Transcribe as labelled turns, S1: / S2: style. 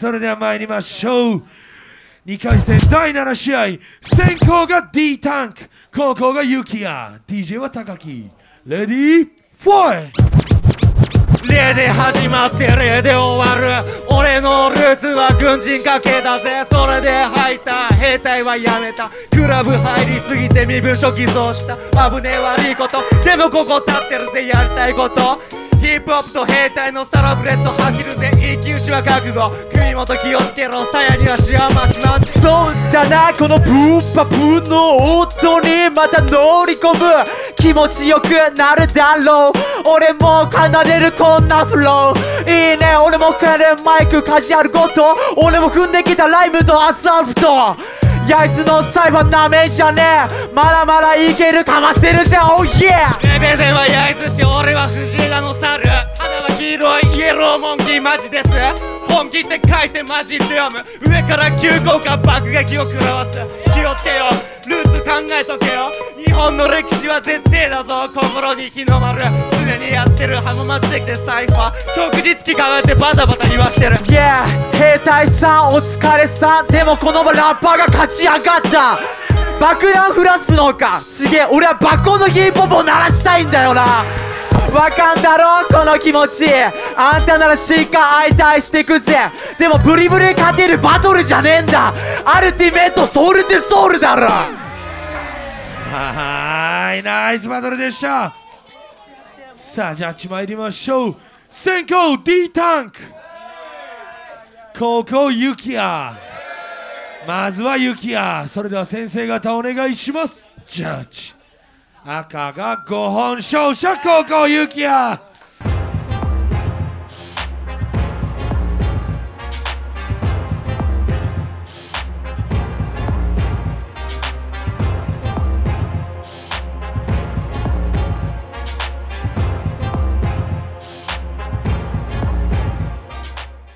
S1: それでは参りましょう。2回戦第7試合、先攻が D タンク、後攻がユキヤ、 DJ は高木。レディーファイト。
S2: 例で始まって例で終わる。俺のルーツは軍人家系だぜ。それで入った兵隊はやめた。クラブ入りすぎて身分証偽造した。危ねえ悪いこと、でもここ立ってるぜやりたいこと。ヒップホップと兵隊のサラブレッド走るぜ。一騎打ちは覚悟、首元気をつけろ。鞘にはしわまします。
S3: そうだな、このブーパブの音にまた乗り込む。気持ちよくなるだろう。俺も奏でるこんなフロー。いいね、俺も変えるマイクカジュアルごと。俺も踏んできたライムとアサルト。やいつのサイファーなめんじゃねえ。まだまだいけるかましてるぜ、oh yeah。
S2: レベゼンは焼津し、俺は藤枝の猿。肌は黄色いイエローモンキーマジです。本気って書いてマジで読む。上から急降下爆撃を食らわす。気をつけよ、ルーツ考えとけよ。日本の歴史は絶対だぞ、心に日の丸。常にやってる浜松的でサイファー。旭日記考えてバタバタ言わしてる。
S3: Yeah、 兵隊さんお疲れさん。でもこの場ラッパーが勝ち上がった。爆弾降らすのか、すげえ。俺は爆音のヒップホップを鳴らしたいんだよな。わかんだろこの気持ち。あんたならしっか相対してくぜ。でもブリブリ勝てるバトルじゃねえんだ。アルティメットソウルってソウルだろ。
S1: はい、ナイスバトルでした。さあジャッジ参りましょう。先攻 D タンク、後攻ユキヤ。まずはユキヤ。それでは先生方お願いします。ジャッジ。赤が5本勝者、後攻ユキヤ。